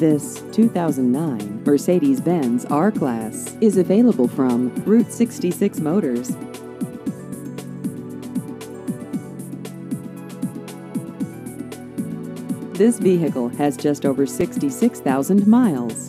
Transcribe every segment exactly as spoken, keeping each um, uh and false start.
This two thousand nine Mercedes-Benz R-Class is available from Route sixty-six Motors. This vehicle has just over sixty-six thousand miles.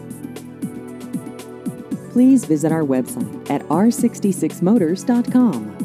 Please visit our website at r sixty-six motors dot com.